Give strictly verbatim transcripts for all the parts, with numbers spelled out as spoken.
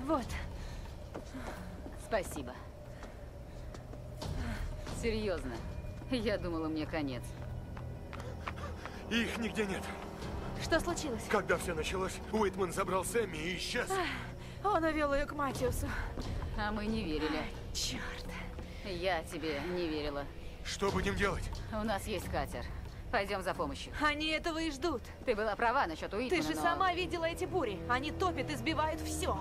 Вот. Спасибо. Серьезно. Я думала, мне конец. Их нигде нет. Что случилось? Когда все началось, Уитман забрал Сэмми и исчез. Он увел ее к Матиусу. А мы не верили. Черт. Я тебе не верила. Что будем делать? У нас есть катер. Пойдем за помощью. Они этого и ждут. Ты была права насчет Уитмана, Ты же но... сама видела эти бури. Они топят и сбивают все.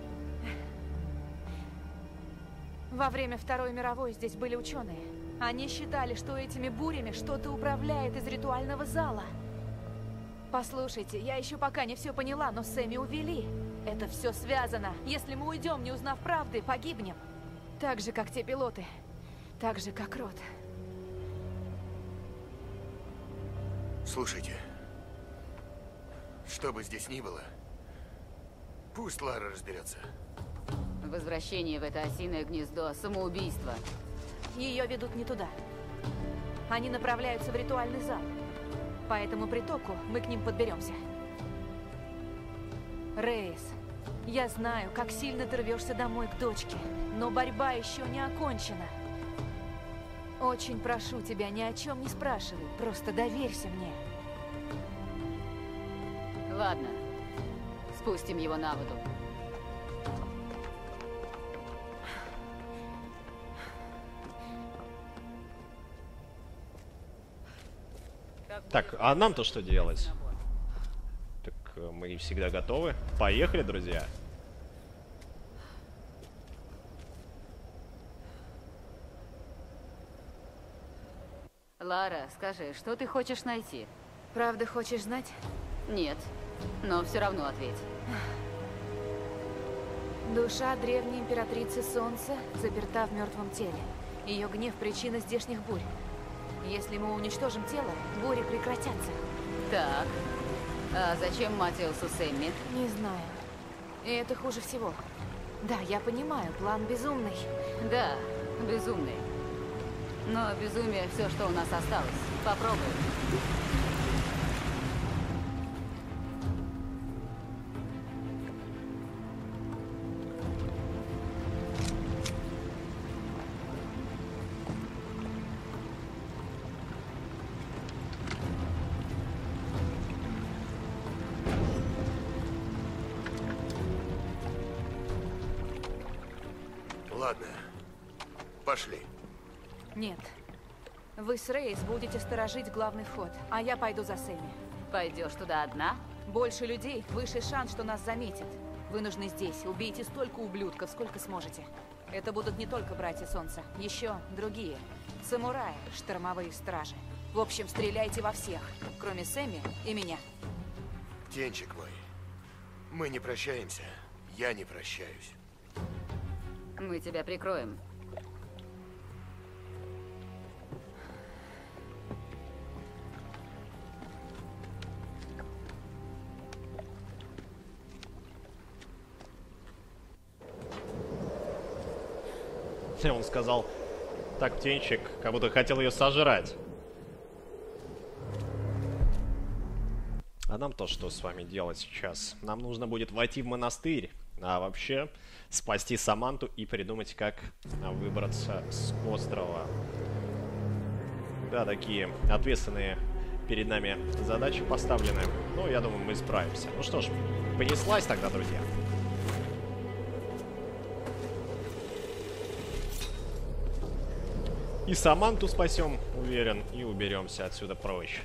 Во время Второй мировой здесь были ученые. Они считали, что этими бурями что-то управляет из ритуального зала. Послушайте, я еще пока не все поняла, но Сэмми увели. Это все связано. Если мы уйдем, не узнав правды, погибнем. Так же, как те пилоты. Так же, как Рот. Слушайте, что бы здесь ни было, пусть Лара разберется. Возвращение в это осиное гнездо – самоубийство. Ее ведут не туда. Они направляются в ритуальный зал. По этому притоку мы к ним подберемся. Рейс, я знаю, как сильно ты рвешься домой к дочке, но борьба еще не окончена. Очень прошу тебя, ни о чем не спрашивай, просто доверься мне. Ладно, спустим его на воду. Так, а нам-то что делать? Так, мы всегда готовы. Поехали, друзья. Лара, скажи, что ты хочешь найти? Правда хочешь знать? Нет, но все равно ответь. Душа древней императрицы Солнца заперта в мертвом теле. Ее гнев – причина здешних бурь. Если мы уничтожим тело, бури прекратятся. Так, а зачем Матиусу Сэмми? Не знаю. И это хуже всего. Да, я понимаю, план безумный. Да, безумный. Но безумие все, что у нас осталось. Попробуем. Ладно, пошли. Нет. Вы с Рейс будете сторожить главный вход, а я пойду за Сэмми. Пойдешь туда одна? Больше людей, выше шанс, что нас заметят. Вы нужны здесь. Убейте столько ублюдков, сколько сможете. Это будут не только братья Солнца, еще другие. Самураи, штормовые стражи. В общем, стреляйте во всех, кроме Сэмми и меня. Птенчик мой, мы не прощаемся. Я не прощаюсь. Мы тебя прикроем. Он сказал, так, птенчик, как будто хотел ее сожрать. А нам-то что с вами делать сейчас? Нам нужно будет войти в монастырь, а вообще спасти Саманту и придумать, как выбраться с острова. Да, такие ответственные перед нами задачи поставлены. Ну, я думаю, мы справимся. Ну что ж, понеслась тогда, друзья. И Саманту спасем, уверен, и уберемся отсюда прочь.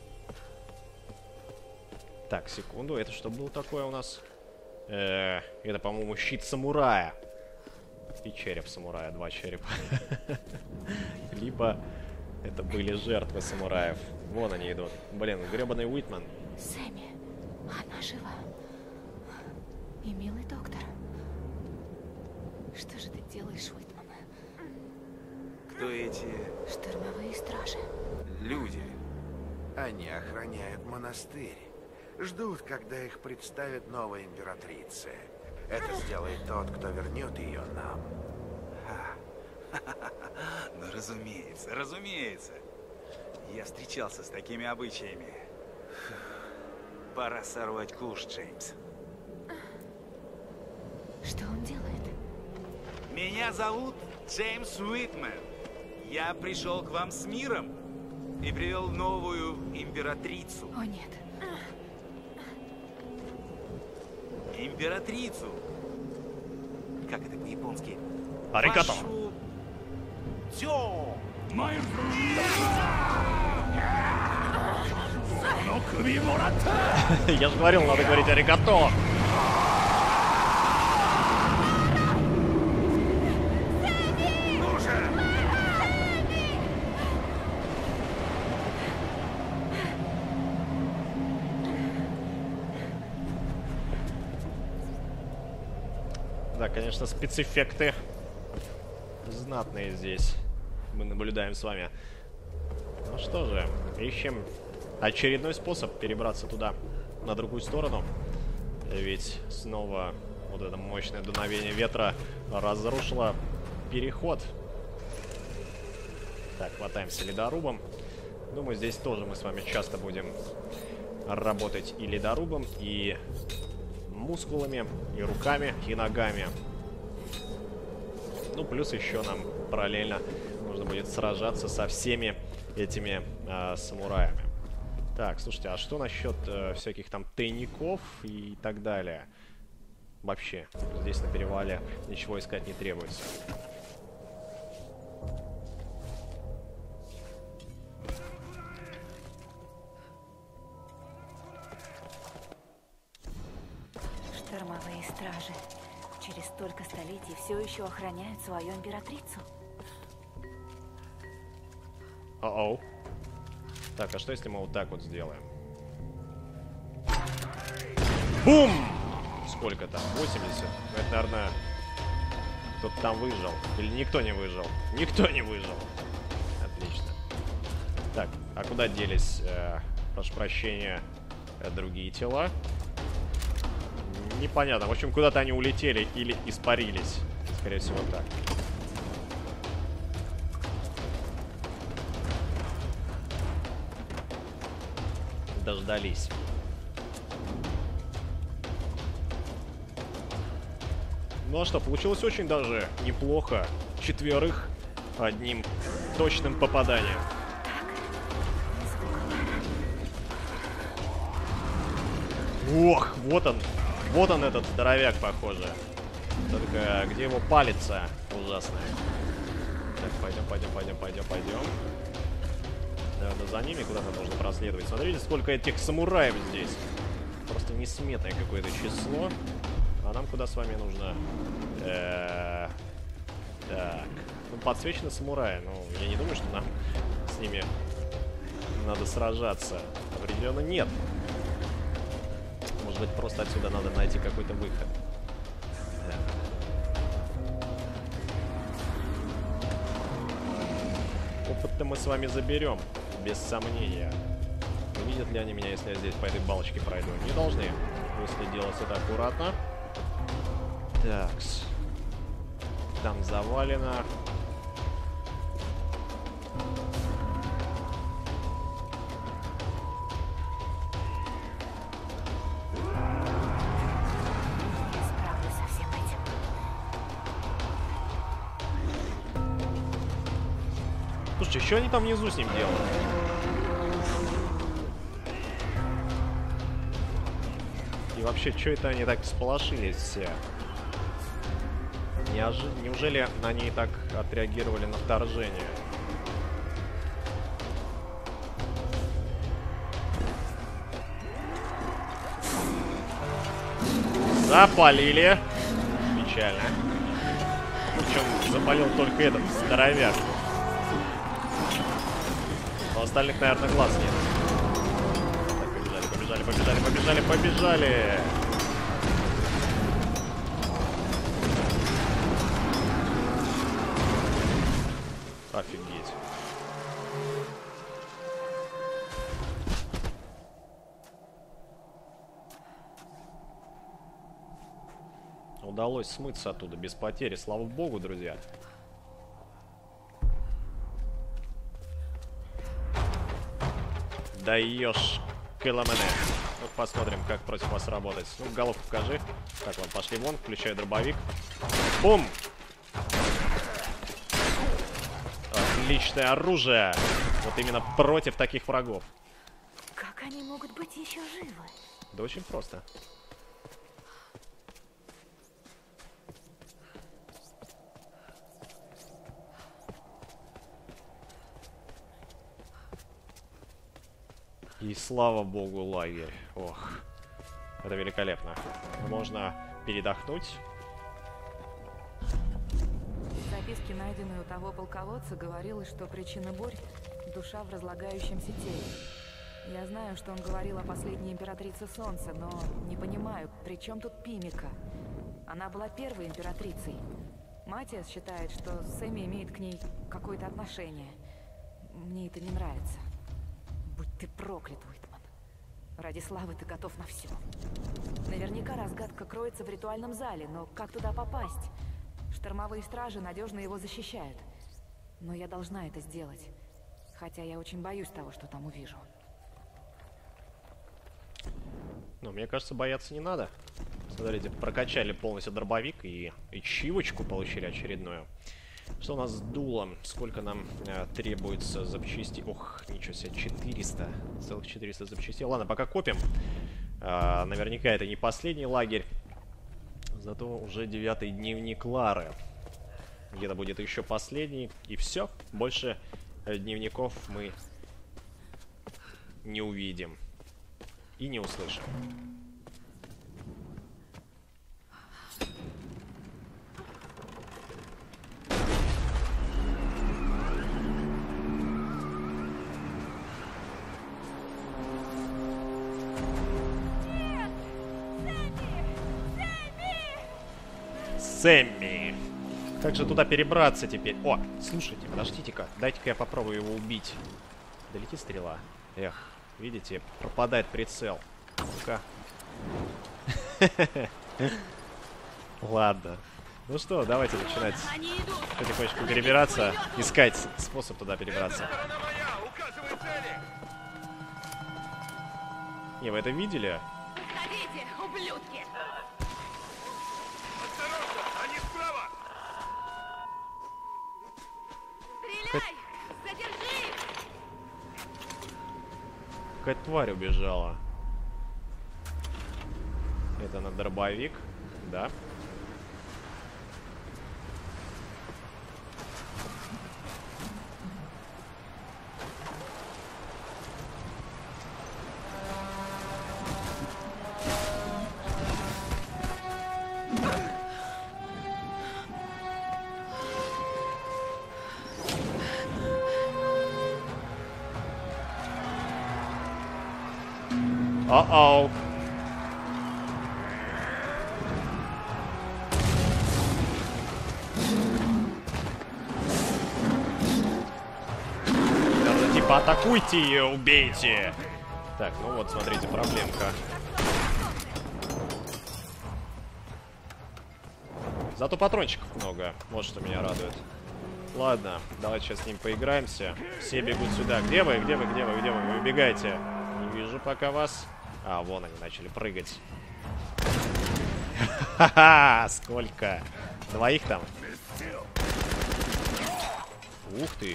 Так, секунду, это что было такое у нас? Э, это, по-моему, щит самурая. И череп самурая, два черепа. Либо это были жертвы самураев. Вон они идут. Блин, гребаный Уитман. Сэмми, она жива. И милый доктор. Что же ты делаешь, Уитман? Кто эти Штормовые стражи. люди? Они охраняют монастырь. Ждут, когда их представит новая императрица. Это сделает тот, кто вернет ее нам. Ну, разумеется, разумеется. Я встречался с такими обычаями. Пора сорвать куш, Джеймс. Что? Меня зовут Джеймс Уитмен. Я пришел к вам с миром и привел новую императрицу. О, нет. Императрицу. Как это по-японски? Арикато. Вашу... Тё! Я же говорил, надо говорить арикато. Да, конечно, спецэффекты знатные здесь мы наблюдаем с вами. Ну что же, ищем очередной способ перебраться туда, на другую сторону. Ведь снова вот это мощное дуновение ветра разрушило переход. Так, хватаемся ледорубом. Думаю, здесь тоже мы с вами часто будем работать и ледорубом, и мускулами, и руками, и ногами. Ну, плюс еще нам параллельно нужно будет сражаться со всеми этими э, самураями. Так, слушайте, а что насчет э, всяких там тайников и так далее? Вообще, здесь на перевале ничего искать не требуется. Штормовые стражи через столько столетий все еще охраняют свою императрицу. О-оу. Так, а что если мы вот так вот сделаем? Бум! Сколько там? восемьдесят? Это, наверное, кто-то там выжил. Или никто не выжил? Никто не выжил. Отлично. Так, а куда делись, э, прошу прощения, э, другие тела? Непонятно. В общем, куда-то они улетели или испарились. Скорее всего, так. Дождались. Ну а что, получилось очень даже неплохо. Четверых одним точным попаданием. Ох, вот он. Вот он, этот здоровяк, похоже. Только где его палец-то ужасная. Так, пойдем, пойдем, пойдем, пойдем, пойдем. Наверное, за ними куда-то нужно проследовать. Смотрите, сколько этих самураев здесь. Просто несметное какое-то число. А нам куда с вами нужно? Э-э- так. Ну, подсвечены самураи. Ну, я не думаю, что нам с ними надо сражаться. Определенно нет. Может быть, просто отсюда надо найти какой-то выход. Да. Опыт-то мы с вами заберем, без сомнения. Увидят ли они меня, если я здесь по этой балочке пройду? Не должны, если делать это аккуратно. Такс. Там завалено. Слушайте, что они там внизу с ним делают? И вообще, что это они так всполошились все? Неожи... Неужели они так отреагировали на вторжение? Запалили. Печально. Причем запалил только этот здоровяк. У остальных, наверное, глаз нет. Так, побежали, побежали, побежали, побежали, побежали. Офигеть. Удалось смыться оттуда без потери. Слава богу, друзья. Даешь километр. Ну, посмотрим, как против вас работать. Ну, головку покажи. Так, ладно, пошли вон, включаю дробовик. Бум! Отличное оружие. Вот именно против таких врагов. Как они могут быть еще живы? Да очень просто. И слава богу, лагерь. Ох, это великолепно. Можно передохнуть. В записке, найденной у того полководца, говорилось, что причина бурь — душа в разлагающемся теле. Я знаю, что он говорил о последней императрице Солнца, но не понимаю, при чем тут Пимика? Она была первой императрицей. Матиас считает, что Сэмми имеет к ней какое-то отношение. Мне это не нравится. Будь ты проклят, Уитман. Ради славы ты готов на все. Наверняка разгадка кроется в ритуальном зале, но как туда попасть? Штормовые стражи надежно его защищают. Но я должна это сделать. Хотя я очень боюсь того, что там увижу. Ну, мне кажется, бояться не надо. Смотрите, прокачали полностью дробовик и, и чивочку получили очередную. Что у нас с дулом? Сколько нам э, требуется запчастей? Ох, ничего себе, четыреста. Целых четыреста запчастей. Ладно, пока копим. Э, наверняка это не последний лагерь. Зато уже девятый дневник Лары. Где-то будет еще последний. И все. Больше э, дневников мы не увидим. И не услышим. Сэмми! Как же туда перебраться теперь? О, слушайте, подождите-ка. Дайте-ка я попробую его убить. Долетит стрела. Эх, видите, пропадает прицел. Ну-ка. Ладно. Ну что, давайте начинать потихонечку перебираться. Искать способ туда перебраться. Не, вы это видели? Уходите, ублюдки! Стреляй! Задержи! Какая-то тварь убежала. Это на дробовик, да? Uh-oh. Надо типа атакуйте ее, убейте. Так, ну вот, смотрите, проблемка. Зато патрончиков много. Вот что меня радует. Ладно, давайте сейчас с ним поиграемся. Все бегут сюда. Где вы? Где вы? Где вы? Где вы? Вы убегаете. Не вижу пока вас. А, вон они начали прыгать. Ха-ха! Сколько? Двоих там? Ух ты!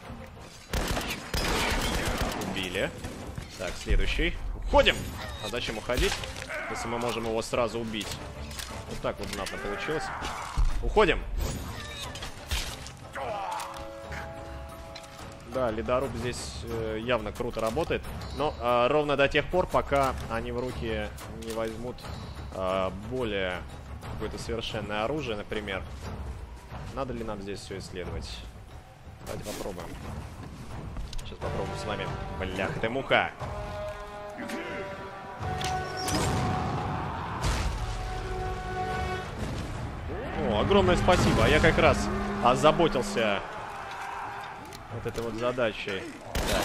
Убили. Так, следующий. Уходим! А зачем уходить, если мы можем его сразу убить? Вот так вот знатно получилось. Уходим! Да, ледоруб здесь э, явно круто работает. Но э, ровно до тех пор, пока они в руки не возьмут э, более какое-то совершенное оружие, например. Надо ли нам здесь все исследовать? Давайте попробуем. Сейчас попробуем с вами. Блях, это мука. О, огромное спасибо. А я как раз озаботился вот этой вот задачей. Так.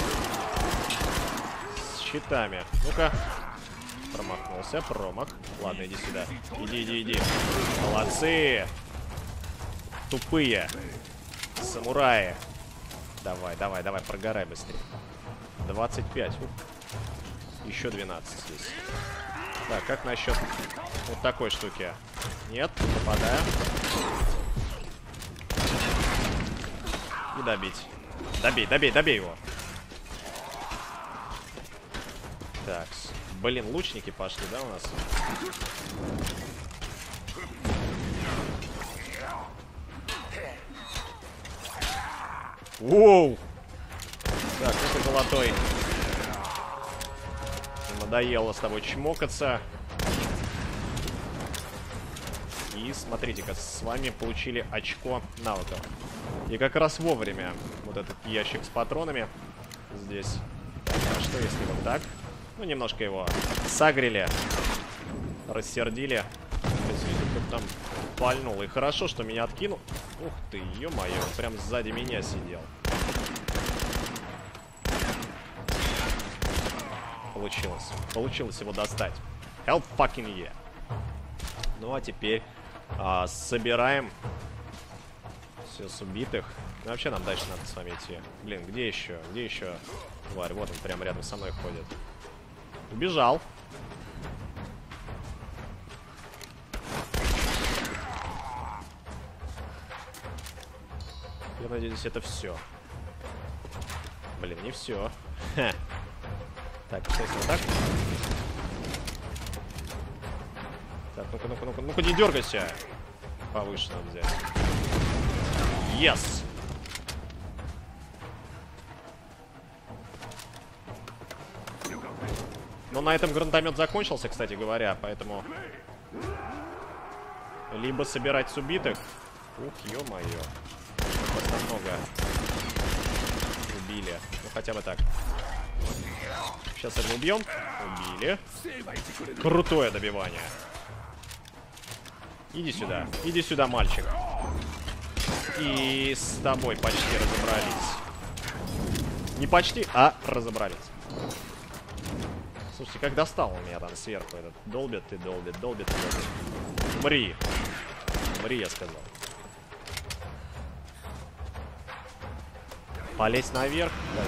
С щитами. Ну-ка. Промахнулся. Промах. Ладно, иди сюда. Иди, иди, иди. Молодцы. Тупые. Самураи. Давай, давай, давай, прогорай быстрее. двадцать пять. Ух. Еще двенадцать здесь. Так, как насчет вот такой штуки? Нет, попадаем. И добить. Добей, добей, добей его. Так, блин, лучники пошли, да, у нас? Воу! Так, это золотой. Надоело с тобой чмокаться. И смотрите-ка, с вами получили очко навыков. И как раз вовремя вот этот ящик с патронами здесь. Так, а что если вот так? Ну, немножко его согрели, рассердили. Кто-то там пальнул. И хорошо, что меня откинул. Ух ты, ё-моё, он прям сзади меня сидел. Получилось. Получилось его достать. Hell fucking yeah. Ну, а теперь а, собираем все с убитых. Ну, вообще нам дальше надо с вами идти. Блин, где еще? Где еще тварь? Вот он прям рядом со мной ходит. Убежал. Я надеюсь, это все. Блин, не все. Так, что если вот так? Так, ну-ка, ну-ка, ну-ка, ну-ка, не дергайся. Повыше надо взять. Yes! Но на этом гранатомет закончился, кстати говоря, поэтому... Либо собирать с убитых. Ух, ё-моё. Просто много убили. Ну, хотя бы так. Сейчас это убьем. Убили. Крутое добивание. Иди сюда. Иди сюда, мальчик. И с тобой почти разобрались. Не почти, а разобрались. Слушайте, как достал у меня там сверху этот. Долбит и долбит, долбит и долбит. Умри. Умри, я сказал. Полезть наверх, как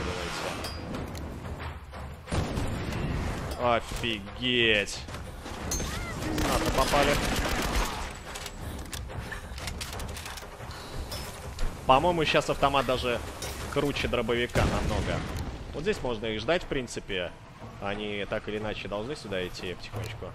думаете? Офигеть. Ладно, попали. По-моему, сейчас автомат даже круче дробовика намного. Вот здесь можно их ждать, в принципе. Они так или иначе должны сюда идти потихонечку.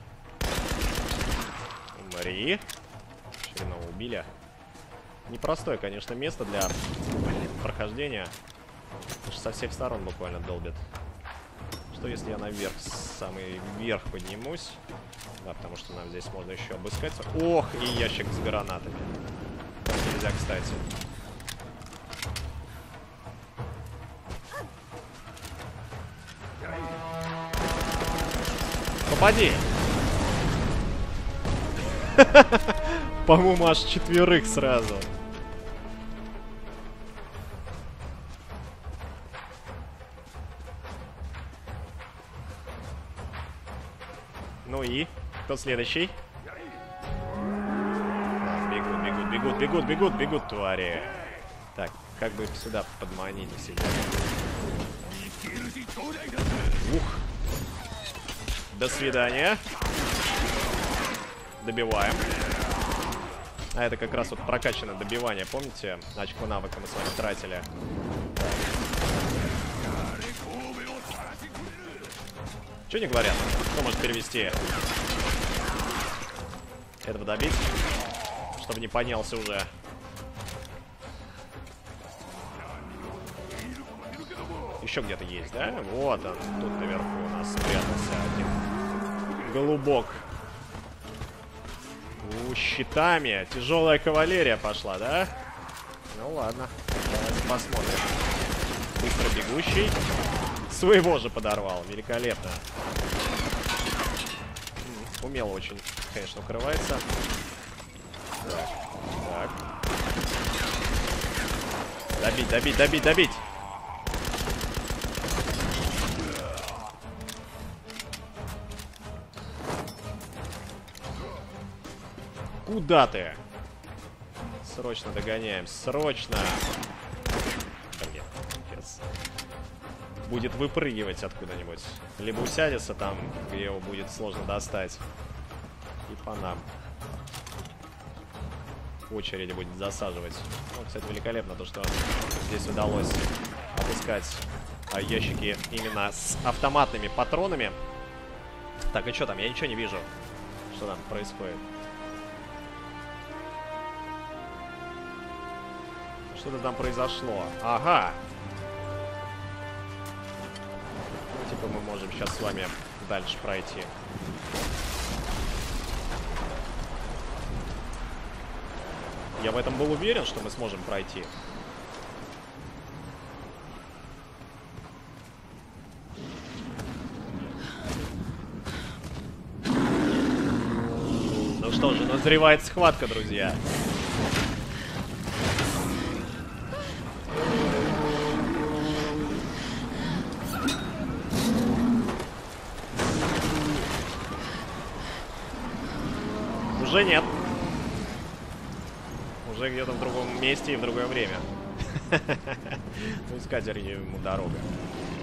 Умри. Очередного убили. Непростое, конечно, место для прохождения. Потому что со всех сторон буквально долбит. Что если я наверх, самый верх поднимусь? Да, потому что нам здесь можно еще обыскаться. Ох, и ящик с гранатами. Так нельзя, кстати. Попади! По-моему, аж четверых сразу. Ну и? Кто следующий? Так, бегут, бегут, бегут, бегут, бегут, бегут, твари. Так, как бы их сюда подманить всегда. Ух. До свидания. Добиваем. А это как раз вот прокачанное добивание. Помните? Очко навыка мы с вами тратили. Что не говорят? Кто может перевести? Этого добить? Чтобы не поднялся уже. Еще где-то есть, да? Вот он. Тут наверху у нас спрятался один голубок. У, щитами. Тяжелая кавалерия пошла, да? Ну ладно. Давайте посмотрим. Быстро бегущий. Своего же подорвал. Великолепно. Умело очень, конечно, укрывается. Так. Так. Добить, добить, добить, добить. Куда ты? Срочно догоняем. Срочно. Блин, пипец. Будет выпрыгивать откуда-нибудь. Либо усядется там, где его будет сложно достать. И по нам. В очереди будет засаживать. Ну, кстати, великолепно то, что здесь удалось искать а, ящики именно с автоматными патронами. Так, и что там? Я ничего не вижу. Что там происходит? Что-то там произошло. Ага. Ну, типа мы можем сейчас с вами дальше пройти. Я в этом был уверен, что мы сможем пройти. Ну что же, назревает схватка, друзья. Уже нет. Уже где-то в другом месте и в другое время. Ну, искать ему дорога.